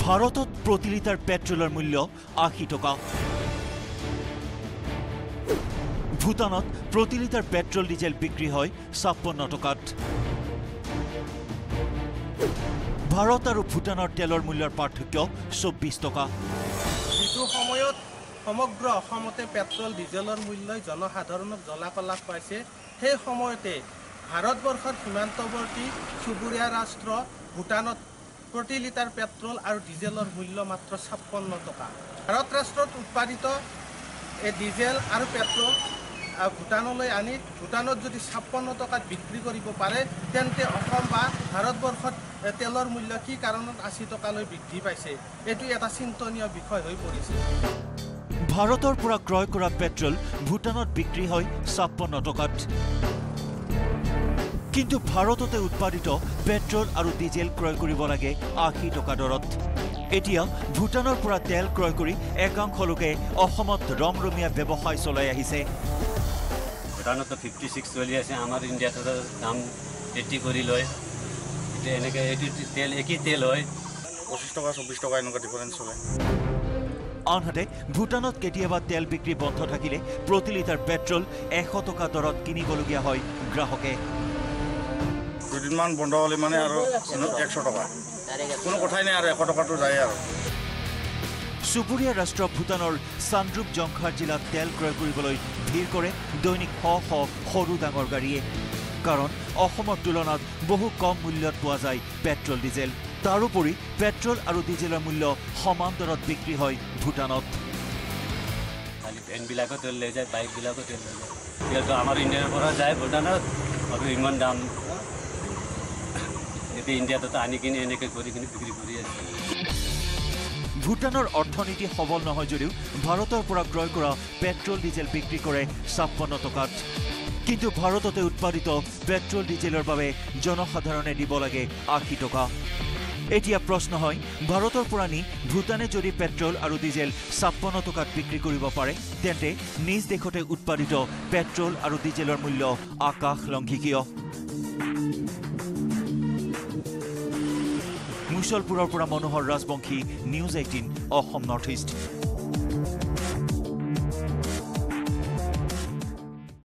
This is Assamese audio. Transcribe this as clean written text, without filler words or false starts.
ভাৰতত প্ৰতি লিটাৰ পেট্ৰলৰ মূল্য ৮০ টকা। ভূটানত প্ৰতি লিটাৰ পেট্ৰল ডিজেল বিক্ৰী হয় ৫৬ টকাত। ভাৰত আৰু ভূটানৰ তেলৰ মূল্যৰ পাৰ্থক্য ২৪ টকা। যিটো সময়ত সমগ্ৰ অসমতে পেট্ৰল ডিজেলৰ মূল্যই জনসাধাৰণক জলাকলাপ পাইছে, সেই সময়তে ভাৰতবৰ্ষৰ সীমান্তৱৰ্তী চুবুৰীয়া ৰাষ্ট্ৰ ভূটানত প্ৰতি লিটাৰ পেট্ৰল আৰু ডিজেলৰ মূল্য মাত্ৰ ৫৬ টকা। ভাৰত ৰাষ্ট্ৰত উৎপাদিত এই ডিজেল আৰু পেট্ৰল ভূটানলৈ আনি ভূটানত যদি ৫৬ টকাত বিক্ৰী কৰিব পাৰে, তেন্তে অসম বা ভাৰতবৰ্ষত তেলৰ মূল্য কি কাৰণত ৮০ টকালৈ বৃদ্ধি পাইছে, এইটো এটা চিন্তনীয় বিষয় হৈ পৰিছে। ভাৰতৰ পৰা ক্ৰয় কৰা পেট্ৰল ভূটানত বিক্ৰী হয় ৫৬ টকাত। কিন্তু ভাৰততে উৎপাদিত পেট্ৰল আৰু ডিজেল ক্ৰয় কৰিব লাগে ৮০ টকা দৰত। এতিয়া ভূটানৰ পৰা তেল ক্ৰয় কৰি একাংশ লোকে অসমত ৰমৰমীয়া ব্যৱসায় চলাই আহিছে। ভূটানত 56 চলি আছে, আমাৰ ইণ্ডিয়াত দাম 80 কৰি লয়। এতিয়া এনেকৈ এইটো তেল একেই তেল হয়, ২৫ টকা ২৪ টকা এনেকুৱা ডিফাৰেঞ্চ চলে। আনহাতে ভূটানত কেতিয়াবা তেল বিক্ৰী বন্ধ থাকিলে প্ৰতি লিটাৰ পেট্ৰল ১০০ টকা দৰত কিনিবলগীয়া হয় গ্ৰাহকে। দুদিনমান বন্ধ হ'লে মানে আৰু ১০০ টকা, কোনো কথাই নাই, আৰু ১০০ টকাটো যায় আৰু। চুবুৰীয়া ৰাষ্ট্ৰ ভূটানৰ চান্দ্ৰুপ জংখাৰ জিলাত তেল ক্ৰয় কৰিবলৈ ভিৰ কৰে দৈনিক শ শ সৰু ডাঙৰ গাড়ীয়ে। কাৰণ অসমৰ তুলনাত বহু কম মূল্যত পোৱা যায় পেট্ৰল ডিজেল। তাৰোপৰি পেট্ৰল আৰু ডিজেলৰ মূল্য সমান দৰত বিক্ৰী হয় ভূটানত। খালি ভেনবিলাকো তেল লৈ যায়, বাইকবিলাকো তেল লৈ যায়। তেলটো আমাৰ ইণ্ডিয়াৰ পৰা যায় ভূটানত, আৰু ইমান দাম। এতিয়া ইণ্ডিয়াতো আনি কিনি এনেকৈ কৰি কিনি বিক্ৰী কৰি আছে। ভূটানৰ অৰ্থনীতি সবল নহয় যদিও ভাৰতৰ পৰা ক্ৰয় কৰা পেট্ৰল ডিজেল বিক্ৰী কৰে ৫৬ টকাত। কিন্তু ভাৰততে উৎপাদিত পেট্ৰল ডিজেলৰ বাবে জনসাধাৰণে দিব লাগে ৮০ টকা। এতিয়া প্ৰশ্ন হয়, ভাৰতৰ পৰা নি ভূটানে যদি পেট্ৰল আৰু ডিজেল ৫৬ টকাত বিক্ৰী কৰিব পাৰে, তেন্তে নিজ দেশতে উৎপাদিত পেট্ৰল আৰু ডিজেলৰ মূল্য আকাশলংঘী কিয়? মুছলপুৰৰ পৰা Manohar Rajbongshi, news ১৮ Assam north east.